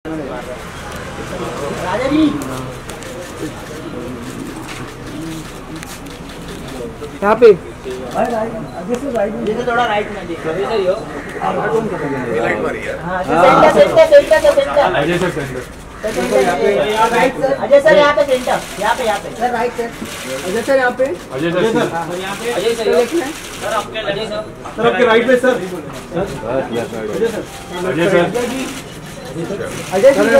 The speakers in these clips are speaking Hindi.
राजा जी यहाँ पे जैसे थोड़ा राइट में देखो सही हो लाइट मारी है। हां centre Ajay sir centre Ajay sir यहाँ पे सेंटर यहाँ पे sir right sir Ajay sir यहाँ पे अजय सर यहाँ पे अजय सर सर आपके अजय सर आपके राइट पे सर अजय सर अजय जी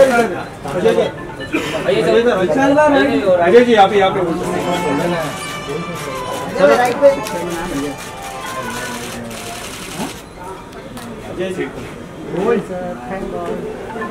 अजय जी यहाँ पे सर राइट पे अजय जी बोल sir thank God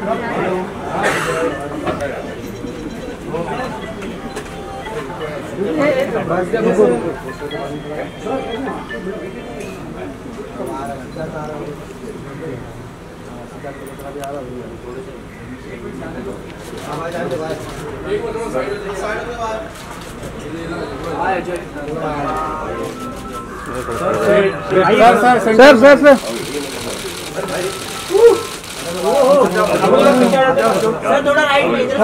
sir sir थोड़ा राइट में इधर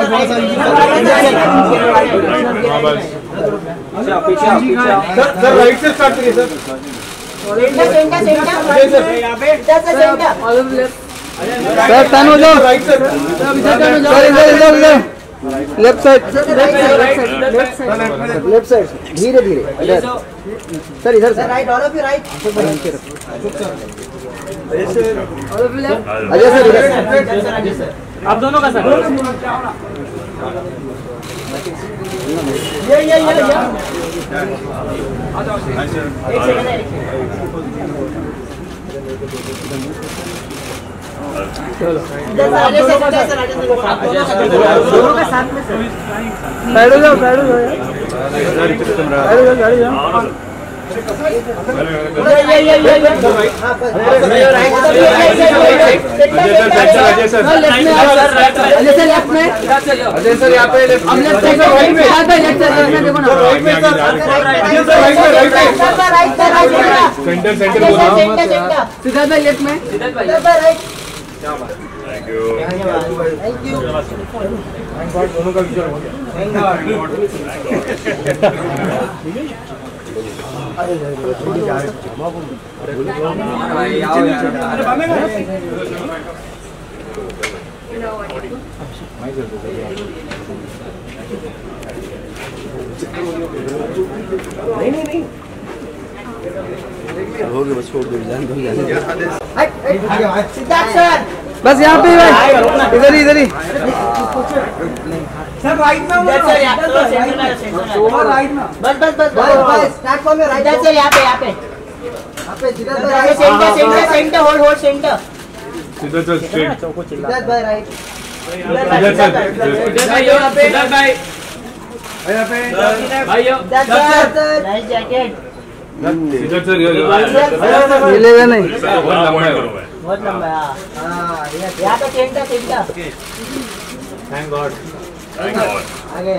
सर राइट से स्टार्ट करिए सर सर टर्न हो जाओ राइट सर इधर लेफ्ट साइड लेफ्ट साइड धीरे धीरे सर इधर sir right all of you right Ajay sir इधर आप दोनों का सर ये आ जाओ चलो दोनों के साथ में सर साइड हो जाओ गाड़ी जाओ अजय सर लेफ्ट में अजय सर यहाँ पे अब लेफ्ट साइड में देखो ना सेंटर सीधा पे लेफ्ट में थैंक यू। दोनों का विचार हो गया। नहीं हो गया, बस छोड़ दो, जान दो। सिद्धार्थ सर बस यहाँ पे इधर ही सर राइट में सर राइट में बस प्लेटफॉर्म में राइट सर यहाँ पे सेंटर होल्ड सेंटर सीधा चल स्ट्रेट सिद्धार्थ भाई राइट नाइस जैकेट सीधा सर मिलेगा नहीं बहुत लंबा है बहुत लंबा है यहाँ पे सेंटर थैंक गॉड आ गया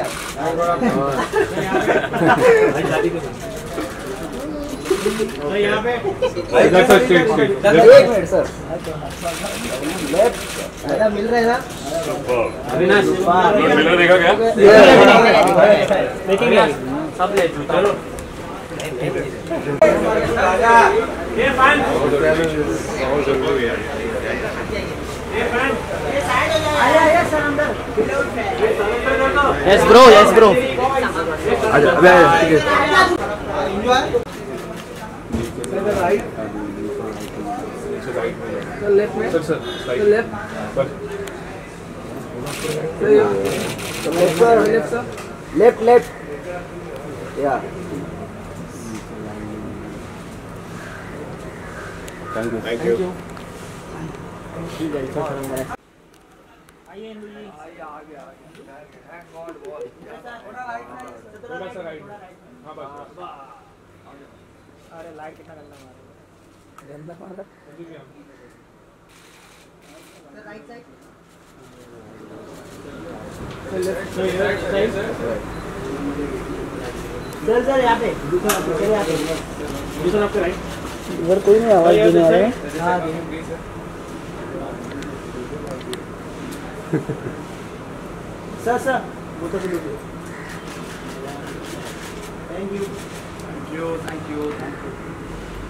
यहाँ पे सीधा सर स्ट्रेट एक मिनट सर लेफ्ट मिल रहे हैं ना अविनाश मिलर देखा क्या देखेंगे सब ले चलो ये फैन यस ब्रो आजा अबे ठीक है लेफ्ट में सर लेफ्ट या थैंक यू। अरे लाइट कितना गंदा मारा राइट साइड सर यहाँ पे दूसरा आपके राइट इधर कोई नहीं आवाज देने आ रहा है। हाँ सर सर वो तो लीजिए थैंक यू